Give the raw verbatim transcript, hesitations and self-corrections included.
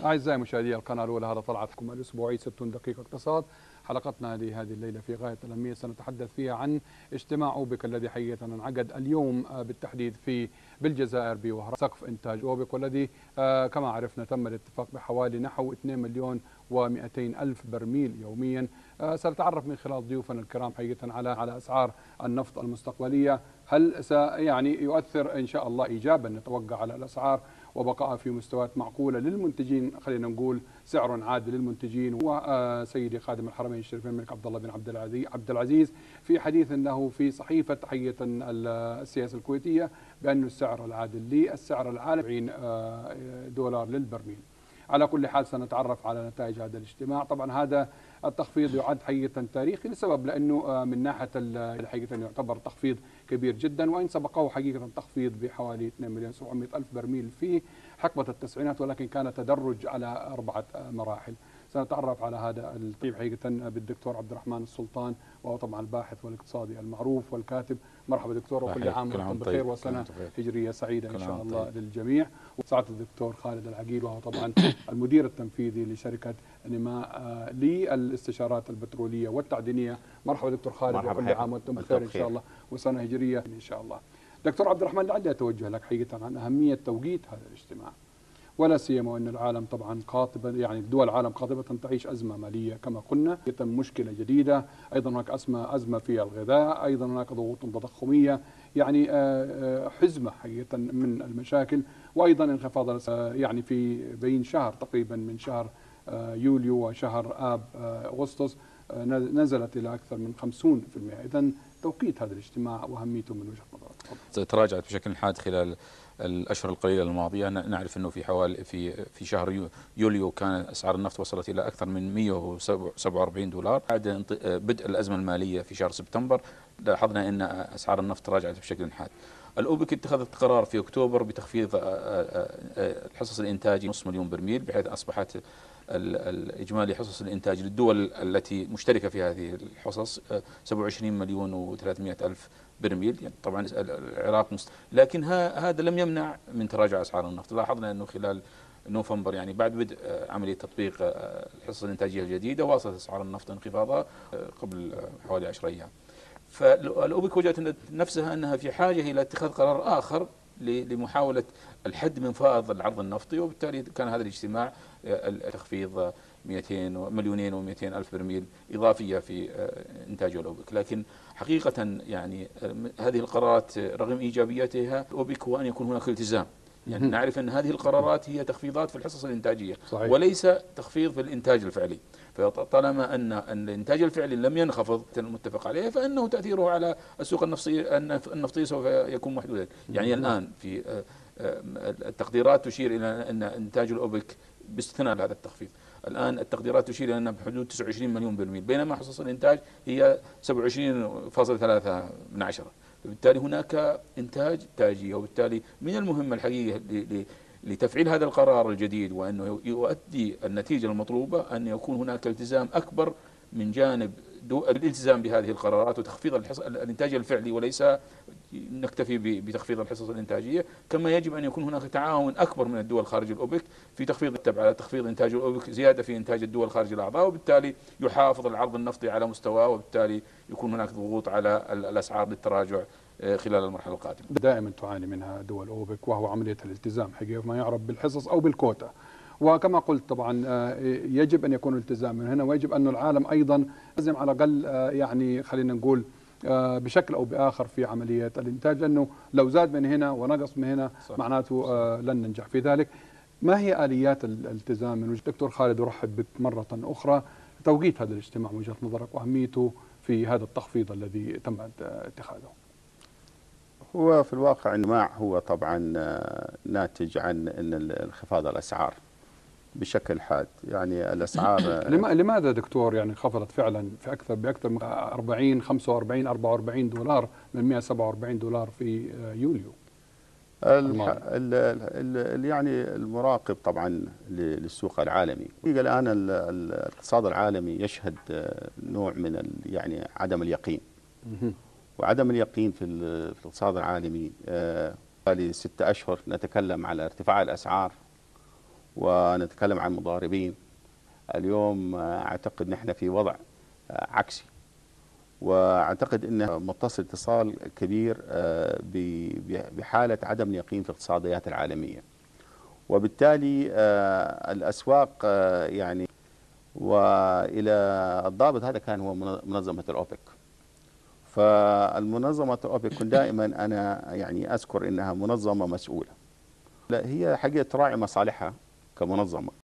أعزائي مشاهدي القناة الأولى، هذا طلعتكم الأسبوعي ستون دقيقة اقتصاد. حلقتنا لهذه الليلة في غاية الأهمية، سنتحدث فيها عن اجتماع أوبك الذي حقيقة انعقد اليوم بالتحديد في بالجزائر بوهران، سقف إنتاج أوبك، والذي كما عرفنا تم الاتفاق بحوالي نحو اثنين مليون ومئتين ألف برميل يوميا. سنتعرف من خلال ضيوفنا الكرام حقيقة على على أسعار النفط المستقبلية، هل سيعني يؤثر إن شاء الله إيجابا نتوقع على الأسعار وبقائها في مستويات معقولة للمنتجين، خلينا نقول سعر عادل للمنتجين. وسيدي خادم الحرمين الشريفين الملك عبد الله بن عبد العزيز عبد العزيز في حديث انه في صحيفة حقيقة السياسة الكويتية بأن السعر العادل للسعر العالمي دولار للبرميل. على كل حال سنتعرف على نتائج هذا الاجتماع. طبعا هذا التخفيض يعد حقيقة تاريخي لسبب لأنه من ناحية حقيقة يعتبر تخفيض كبير جدا، وإن سبقه حقيقة تخفيض بحوالي اثنين مليون وسبعمئة ألف برميل في حقبة التسعينات، ولكن كان تدرج على أربعة مراحل. سنتعرف على هذا الطيب حقيقة بالدكتور عبد الرحمن السلطان، وهو طبعا الباحث والاقتصادي المعروف والكاتب. مرحبا دكتور، وكل عام وانتم بخير وسنة هجرية سعيدة إن شاء الله للجميع. وسعادة الدكتور خالد العقيل، وهو طبعا المدير التنفيذي لشركة نماء للاستشارات البترولية والتعدينية. مرحبا دكتور خالد، وكل عام وانتم بخير إن شاء الله وسنة هجرية إن شاء الله. دكتور عبد الرحمن، لعلي أتوجه لك حقيقة عن أهمية توقيت هذا الاجتماع، ولا سيما وان العالم طبعا قاطبه، يعني دول العالم قاطبه تعيش ازمه ماليه كما قلنا، يتم مشكله جديده، ايضا هناك ازمه ازمه في الغذاء، ايضا هناك ضغوط تضخميه، يعني حزمه حقيقه من المشاكل، وايضا انخفاض يعني في بين شهر تقريبا من شهر يوليو وشهر اب اغسطس نزلت الى اكثر من خمسين بالمئة. اذا توقيت هذا الاجتماع واهميته من وجهه نظرك. تراجعت بشكل حاد خلال الاشهر القليله الماضيه. نعرف انه في حوالي في في شهر يوليو كان اسعار النفط وصلت الى اكثر من مئة وسبعة وأربعين دولار. بعد بدء الازمه الماليه في شهر سبتمبر لاحظنا ان اسعار النفط تراجعت بشكل حاد. الاوبك اتخذت قرار في اكتوبر بتخفيض الحصص الانتاجي نصف مليون برميل، بحيث اصبحت الإجمالي حصص الإنتاج للدول التي مشتركة في هذه الحصص سبعة وعشرين مليون وثلاثمئة ألف برميل. يعني طبعا العراق مست... لكن هذا لم يمنع من تراجع أسعار النفط. لاحظنا أنه خلال نوفمبر، يعني بعد بدء عملية تطبيق الحصص الإنتاجية الجديدة، واصلت أسعار النفط انخفاضها قبل حوالي عشرة أيام. فالأوبك وجدت نفسها أنها في حاجة إلى اتخاذ قرار آخر لمحاولة الحد من فائض العرض النفطي، وبالتالي كان هذا الاجتماع تخفيض مئتين مليونين ومئتين ألف برميل إضافية في إنتاج الأوبك. لكن حقيقة يعني هذه القرارات رغم إيجابيتها الأوبك هو أن يكون هناك التزام. يعني نعرف أن هذه القرارات هي تخفيضات في الحصص الإنتاجية، صحيح، وليس تخفيض في الإنتاج الفعلي. فطالما أن الإنتاج الفعلي لم ينخفض المتفق عليه، فإنه تأثيره على السوق النفطي النفطي سوف يكون محدودا. يعني الآن في التقديرات تشير إلى أن إنتاج الأوبك باستثناء هذا التخفيض، الآن التقديرات تشير إلى أنه بحدود تسعة وعشرين مليون برميل، بينما حصص الإنتاج هي سبعة وعشرين فاصلة ثلاثة من عشرة. فبالتالي هناك إنتاج إنتاجية، وبالتالي من المهم الحقيقة لتفعيل هذا القرار الجديد وأنه يؤدي النتيجة المطلوبة أن يكون هناك التزام أكبر من جانب الالتزام بهذه القرارات وتخفيض الإنتاج الفعلي، وليس نكتفي بتخفيض الحصص الإنتاجية. كما يجب أن يكون هناك تعاون أكبر من الدول خارج الأوبك في تخفيض التبع على تخفيض إنتاج الأوبك، زيادة في إنتاج الدول خارج الأعضاء، وبالتالي يحافظ العرض النفطي على مستواه، وبالتالي يكون هناك ضغوط على الأسعار للتراجع خلال المرحلة القادمة. دائما تعاني منها دول أوبك، وهو عملية الالتزام حقيقة ما يعرف بالحصص أو بالكوتا. وكما قلت طبعا يجب أن يكون التزام من هنا، ويجب أن العالم أيضا يلتزم على الأقل، يعني خلينا نقول بشكل أو بآخر في عملية الإنتاج، لأنه لو زاد من هنا ونقص من هنا صح. معناته لن ننجح في ذلك. ما هي آليات الالتزام من وجه دكتور خالد؟ أرحب بك مرة أخرى. توقيت هذا الاجتماع من وجهة نظرك وأهميته في هذا التخفيض الذي تم اتخاذه. هو في الواقع الاجتماع هو طبعا ناتج عن ان انخفاض الاسعار بشكل حاد. يعني الاسعار لماذا دكتور يعني انخفضت فعلا في اكثر باكثر من أربعين خمسة وأربعين أربعة وأربعين دولار من مئة وسبعة وأربعين دولار في يوليو؟ ال ال يعني المراقب طبعا للسوق العالمي الان الاقتصاد العالمي يشهد نوع من يعني عدم اليقين، وعدم اليقين في الاقتصاد العالمي. حوالي ستة أشهر نتكلم على ارتفاع الأسعار، ونتكلم عن مضاربين. اليوم أعتقد نحن في وضع عكسي، وأعتقد أنه متصل اتصال كبير بحالة عدم اليقين في الاقتصاديات العالمية، وبالتالي الأسواق يعني، وإلى الضابط هذا كان هو منظمة الأوبك. فالمنظمة الأوبك كنت دائما أنا يعني أذكر أنها منظمة مسؤولة، لا هي حقيقة تراعي مصالحها كمنظمة.